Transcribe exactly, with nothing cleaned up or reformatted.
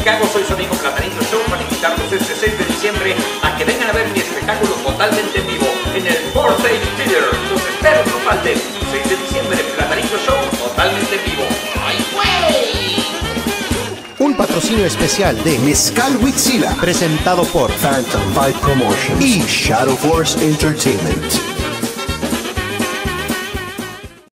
Chicago, soy su amigo Platanito Show para invitarlos este seis de diciembre a que vengan a ver mi espectáculo totalmente en vivo en el Four Stage Theater. Los espero, no falten. seis de diciembre, Platanito Show totalmente en vivo. ¡Ay, güey! Un patrocinio especial de Mezcal Huitzila, presentado por Phantom Fight Promotions y Shadow Force Entertainment.